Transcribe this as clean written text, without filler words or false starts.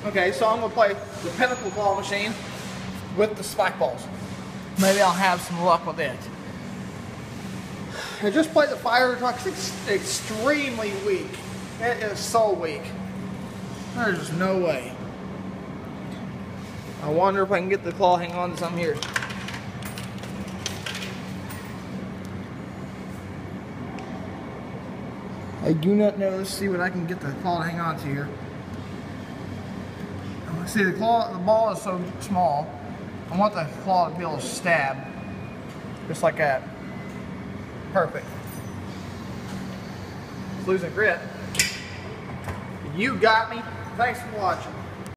Okay, so I'm gonna play the Pinnacle claw machine with the spike balls. Maybe I'll have some luck with it. I just played the fire truck. It's extremely weak. It is so weak. There's just no way. I wonder if I can get the claw hang on to something here. I do not know. Let's see what I can get the claw to hang on to here. See, the ball is so small. I want the claw to be able to stab. Just like that. Perfect. It's losing grip. You got me. Thanks for watching.